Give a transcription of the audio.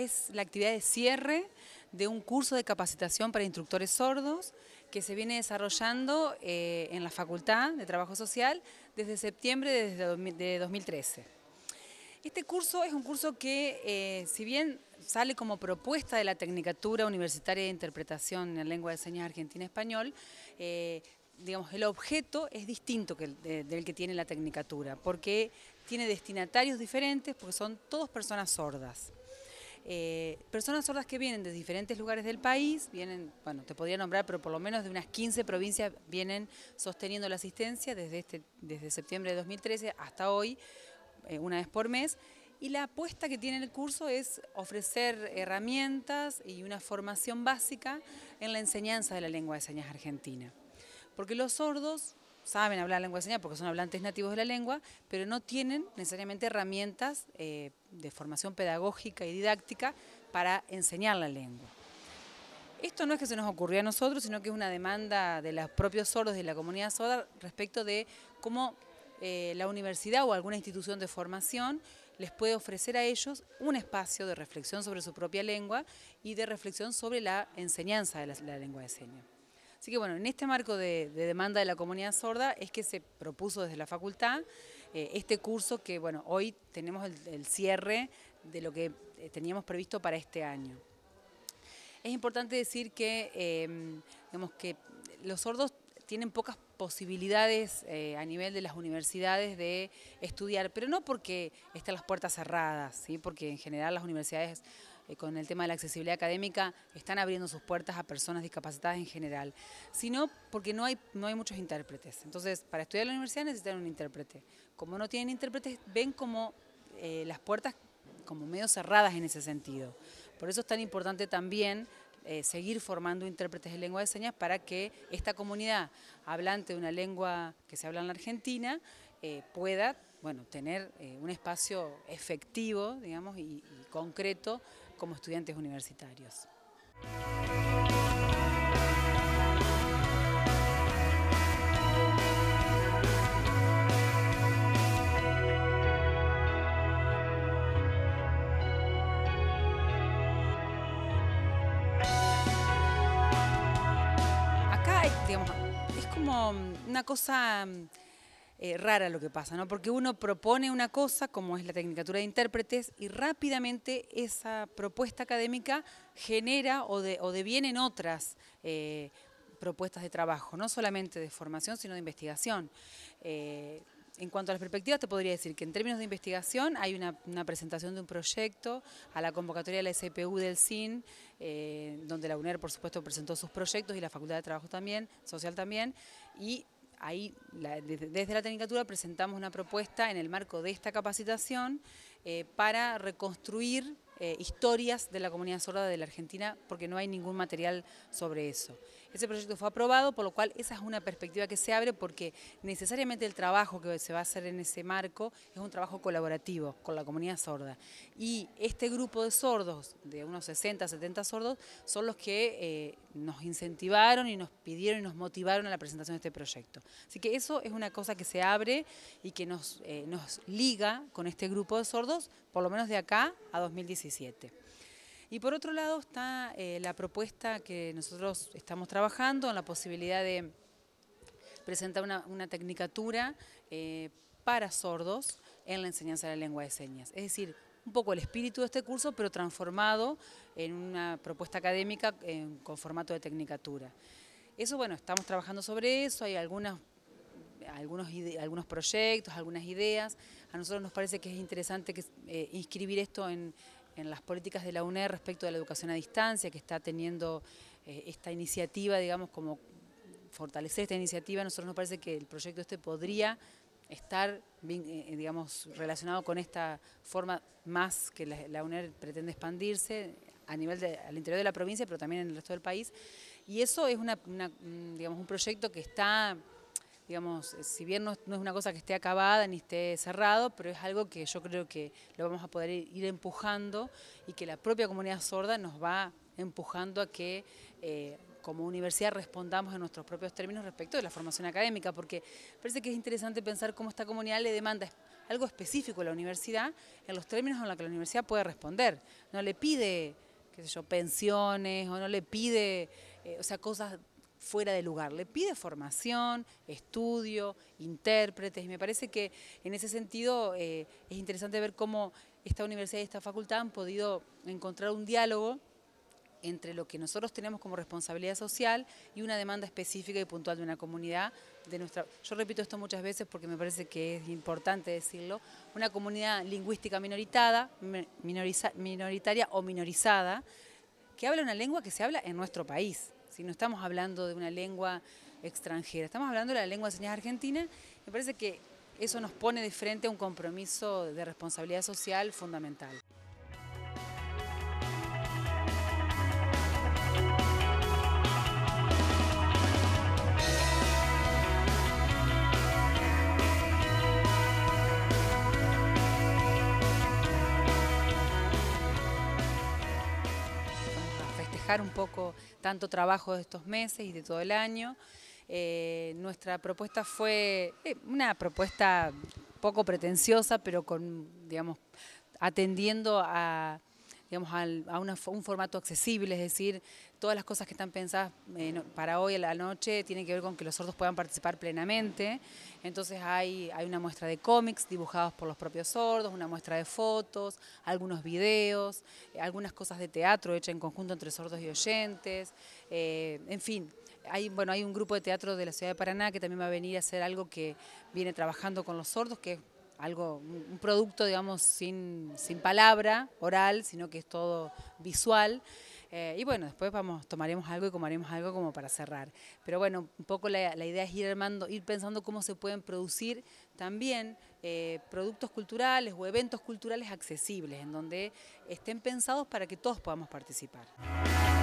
es la actividad de cierre de un curso de capacitación para instructores sordos que se viene desarrollando en la Facultad de Trabajo Social desde septiembre de 2013. Este curso es un curso que, si bien sale como propuesta de la Tecnicatura Universitaria de Interpretación en Lengua de Señas Argentina-Español, digamos, el objeto es distinto del que tiene la Tecnicatura, porque tiene destinatarios diferentes, porque son todos personas sordas. Personas sordas que vienen de diferentes lugares del país, vienen, bueno, te podría nombrar, pero por lo menos de unas 15 provincias vienen sosteniendo la asistencia desde septiembre de 2013 hasta hoy, una vez por mes. Y la apuesta que tiene el curso es ofrecer herramientas y una formación básica en la enseñanza de la lengua de señas argentina. Porque los sordos saben hablar lengua de señas porque son hablantes nativos de la lengua, pero no tienen necesariamente herramientas de formación pedagógica y didáctica para enseñar la lengua. Esto no es que se nos ocurrió a nosotros, sino que es una demanda de los propios sordos de la comunidad sorda respecto de cómo la universidad o alguna institución de formación les puede ofrecer a ellos un espacio de reflexión sobre su propia lengua y de reflexión sobre la enseñanza de la lengua de señas. Así que bueno, en este marco de demanda de la comunidad sorda es que se propuso desde la facultad este curso que bueno, hoy tenemos el cierre de lo que teníamos previsto para este año. Es importante decir que, digamos que los sordos tienen pocas posibilidades a nivel de las universidades de estudiar, pero no porque estén las puertas cerradas, ¿sí? Porque en general las universidades con el tema de la accesibilidad académica están abriendo sus puertas a personas discapacitadas en general, sino porque no hay muchos intérpretes. Entonces, para estudiar en la universidad necesitan un intérprete. Como no tienen intérpretes, ven como las puertas como medio cerradas en ese sentido. Por eso es tan importante también seguir formando intérpretes de lengua de señas para que esta comunidad hablante de una lengua que se habla en la Argentina pueda, bueno, tener un espacio efectivo, digamos, y concreto como estudiantes universitarios. Acá, digamos, es como una cosa rara lo que pasa, ¿no? Porque uno propone una cosa, como es la Tecnicatura de Intérpretes, y rápidamente esa propuesta académica genera o deviene en otras propuestas de trabajo, no solamente de formación, sino de investigación. En cuanto a las perspectivas, te podría decir que en términos de investigación hay una presentación de un proyecto a la convocatoria de la SPU del CIN, donde la UNER, por supuesto, presentó sus proyectos y la Facultad de Trabajo también, Social también, y ahí, desde la Tecnicatura, presentamos una propuesta en el marco de esta capacitación para reconstruir historias de la comunidad sorda de la Argentina, porque no hay ningún material sobre eso. Ese proyecto fue aprobado, por lo cual esa es una perspectiva que se abre, porque necesariamente el trabajo que se va a hacer en ese marco es un trabajo colaborativo con la comunidad sorda. Y este grupo de sordos, de unos 60, 70 sordos, son los que nos incentivaron y nos pidieron y nos motivaron a la presentación de este proyecto. Así que eso es una cosa que se abre y que nos liga con este grupo de sordos, por lo menos de acá a 2017. Y por otro lado está la propuesta que nosotros estamos trabajando en la posibilidad de presentar una tecnicatura para sordos en la enseñanza de la lengua de señas. Es decir, un poco el espíritu de este curso, pero transformado en una propuesta académica con formato de tecnicatura. Eso, bueno, estamos trabajando sobre eso, hay algunos proyectos, algunas ideas. A nosotros nos parece que es interesante inscribir esto en las políticas de la UNER respecto de la educación a distancia, que está teniendo esta iniciativa, digamos, como fortalecer esta iniciativa. A nosotros nos parece que el proyecto podría estar, digamos, relacionado con esta forma más que la UNER pretende expandirse al interior de la provincia, pero también en el resto del país. Y eso es digamos, un proyecto que está, digamos, si bien no es una cosa que esté acabada ni esté cerrado, pero es algo que yo creo que lo vamos a poder ir empujando y que la propia comunidad sorda nos va empujando a que como universidad respondamos en nuestros propios términos respecto de la formación académica, porque parece que es interesante pensar cómo esta comunidad le demanda a algo específico a la universidad en los términos en los que la universidad puede responder. No le pide, qué sé yo, pensiones o no le pide, cosas fuera de lugar. Le pide formación, estudio, intérpretes, y me parece que en ese sentido es interesante ver cómo esta universidad y esta facultad han podido encontrar un diálogo entre lo que nosotros tenemos como responsabilidad social y una demanda específica y puntual de una comunidad de nuestra. Yo repito esto muchas veces porque me parece que es importante decirlo, una comunidad lingüística minoritaria o minorizada, que habla una lengua que se habla en nuestro país. Si no estamos hablando de una lengua extranjera, estamos hablando de la lengua de señas argentina. Me parece que eso nos pone de frente a un compromiso de responsabilidad social fundamental. Un poco tanto trabajo de estos meses y de todo el año. Nuestra propuesta fue una propuesta poco pretenciosa, pero atendiendo a un formato accesible, es decir, todas las cosas que están pensadas para hoy a la noche tienen que ver con que los sordos puedan participar plenamente. Entonces hay una muestra de cómics dibujados por los propios sordos, una muestra de fotos, algunos videos, algunas cosas de teatro hechas en conjunto entre sordos y oyentes, en fin. Hay un grupo de teatro de la ciudad de Paraná que también va a venir a hacer algo que viene trabajando con los sordos, que es un producto, digamos, sin palabra oral, sino que es todo visual. Y bueno, después tomaremos algo y comeremos algo como para cerrar. Pero bueno, un poco la idea es ir pensando cómo se pueden producir también productos culturales o eventos culturales accesibles, en donde estén pensados para que todos podamos participar.